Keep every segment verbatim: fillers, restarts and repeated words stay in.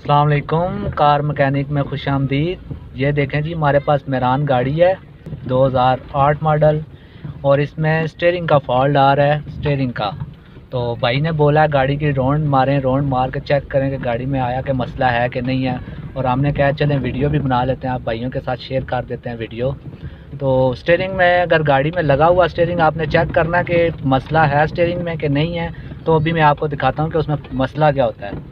अस्सलाम वालेकुम, car mechanic में खुश आमदीद। ये देखें जी, हमारे पास मेरान गाड़ी है दो हज़ार आठ मॉडल और इसमें स्टीयरिंग का फॉल्ट आ रहा है स्टीयरिंग का। तो भाई ने बोला है गाड़ी की राउंड मारें, राउंड मार के चेक करें कि गाड़ी में आया कि मसला है कि नहीं है। और हमने कहा चलें वीडियो भी बना लेते हैं, आप भाइयों के साथ शेयर कर देते हैं वीडियो। तो स्टीयरिंग में अगर गाड़ी में लगा हुआ स्टीयरिंग आपने चेक करना कि मसला है स्टीयरिंग में कि नहीं है। तो अभी मैं आपको दिखाता हूँ कि उसमें मसला क्या होता है।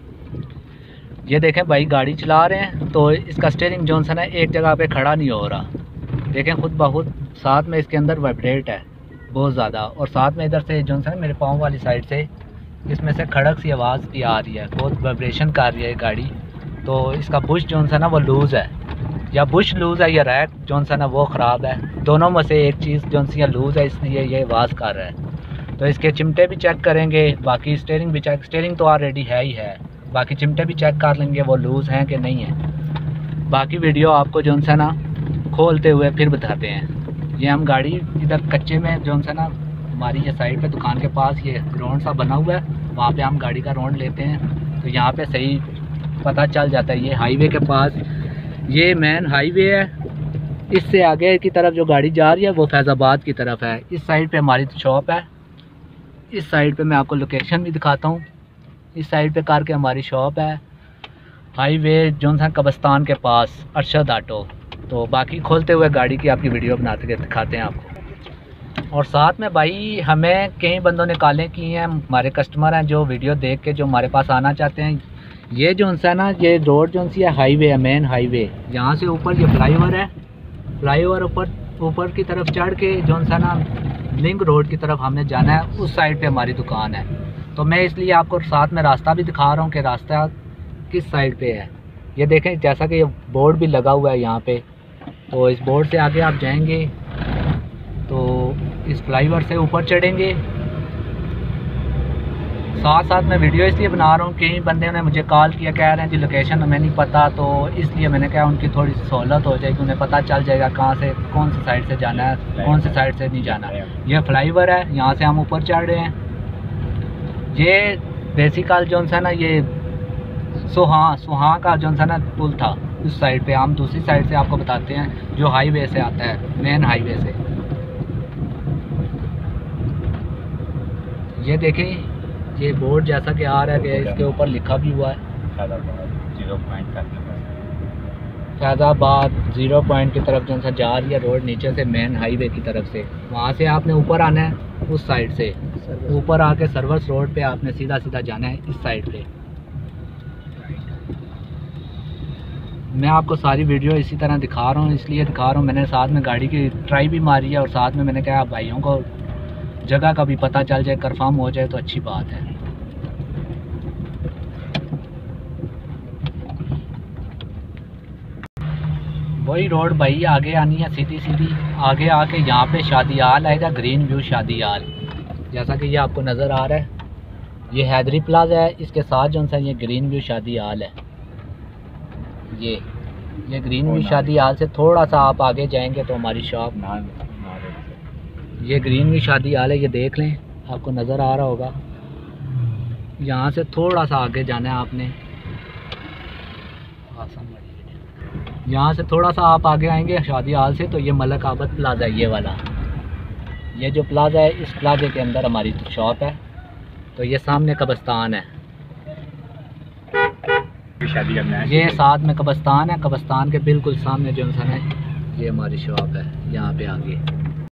ये देखें भाई, गाड़ी चला रहे हैं तो इसका स्टीयरिंग जो है ना एक जगह पे खड़ा नहीं हो रहा। देखें खुद बहुत, साथ में इसके अंदर वाइब्रेट है बहुत ज़्यादा, और साथ में इधर से जो है ना मेरे पाँव वाली साइड से इसमें से खड़क सी आवाज़ भी आ रही है, बहुत वाइब्रेशन कर रही है गाड़ी। तो इसका बुश जो है ना वो लूज़ है, या बुश लूज़ है या रैक जो है ना वो ख़राब है। दोनों में से एक चीज़ जो सी लूज़ है, इसलिए ये आवाज़ कर रहा है। तो इसके चिमटे भी चेक करेंगे, बाकी स्टीयरिंग भी चेक, स्टीयरिंग तो ऑलरेडी है ही है, बाकी चिमटे भी चेक कर लेंगे वो लूज़ हैं कि नहीं है। बाकी वीडियो आपको जो है ना खोलते हुए फिर बताते हैं। ये हम गाड़ी इधर कच्चे में जो है ना हमारी ये साइड पे दुकान के पास ये रोड सा बना हुआ है, वहाँ पे हम गाड़ी का रोड लेते हैं तो यहाँ पे सही पता चल जाता है। ये हाईवे के पास, ये मेन हाईवे है। इससे आगे की तरफ जो गाड़ी जा रही है वो फैज़ाबाद की तरफ है। इस साइड पे हमारी शॉप है, इस साइड पे मैं आपको लोकेशन भी दिखाता हूँ। इस साइड पे कार के हमारी शॉप है, हाईवे जो है कब्रिस्तान के पास, अरशद ऑटो। तो बाकी खोलते हुए गाड़ी की आपकी वीडियो बनाते के दिखाते हैं आपको। और साथ में भाई हमें कई बंदों ने कॉलें की हैं, हमारे कस्टमर हैं जो वीडियो देख के जो हमारे पास आना चाहते हैं। ये जो है ना ये रोड जो सी है हाईवे है, मेन हाईवे। यहाँ से ऊपर ये फ्लाईओवर है, फ्लाईओवर ऊपर ऊपर की तरफ चढ़ के जो है ना लिंक रोड की तरफ हमने जाना है, उस साइड पे हमारी दुकान है। तो मैं इसलिए आपको साथ में रास्ता भी दिखा रहा हूँ कि रास्ता किस साइड पे है। ये देखें, जैसा कि ये बोर्ड भी लगा हुआ है यहाँ पे। तो इस बोर्ड से आगे आप जाएंगे तो इस फ्लाईओवर से ऊपर चढ़ेंगे। साथ साथ मैं वीडियो इसलिए बना रहा हूँ, कई बंदे ने मुझे कॉल किया, कह रहे हैं जी लोकेशन हमें नहीं पता, तो इसलिए मैंने कहा उनकी थोड़ी सहूलत हो जाएगी, उन्हें पता चल जाएगा कहाँ से कौन सी साइड से जाना है, कौन सी साइड से नहीं जाना। ये फ्लाईओवर है, यहाँ से हम ऊपर चढ़ रहे हैं। ये बेसिकल जो है ना ये सुहा सुहा का जो है ना पुल था उस साइड पे। हम दूसरी साइड से आपको बताते हैं जो हाईवे से आता है, मेन हाईवे से। ये देखें, ये बोर्ड जैसा कि आ रहा है कि इसके ऊपर लिखा भी हुआ है फैज़ाबाद जीरो पॉइंट की तरफ जो जा रही है रोड, नीचे से मेन हाईवे की तरफ से। वहाँ से आपने ऊपर आना है, उस साइड से ऊपर आके सर्विस रोड पे आपने सीधा सीधा जाना है, इस साइड पे। मैं आपको सारी वीडियो इसी तरह दिखा रहा हूँ, इसलिए दिखा रहा हूँ, मैंने साथ में गाड़ी की ट्राई भी मारी है और साथ में मैंने कहा भाइयों को जगह का भी पता चल जाए, कंफर्म हो जाए तो अच्छी बात है। वही रोड भाई आगे आनी है सीधी सीधी, आगे आके यहाँ पे शादी हाल आएगा, ग्रीन व्यू शादी हाल, जैसा कि ये आपको नज़र आ रहा है। ये हैदरी प्लाजा है, इसके साथ जो है ये ग्रीन व्यू शादी हाल है। ये ये ग्रीन व्यू शादी हाल से थोड़ा सा आप आगे जाएंगे तो हमारी शॉप, ये ग्रीन व्यू शादी हाल है, ये देख लें, आपको नज़र आ रहा होगा। यहाँ से थोड़ा सा आगे जाना है आपने, यहाँ से थोड़ा सा आप आगे आएंगे शादी हाल से तो ये मलक आबद प्लाजा, ये वाला, ये जो प्लाजा है इस प्लाजे के अंदर हमारी शॉप है। तो ये सामने कब्रिस्तान है, शादी करना है, ये साथ में कब्रिस्तान है, कब्रिस्तान के बिल्कुल सामने जो है ये हमारी शॉप है, यहाँ पे आगे।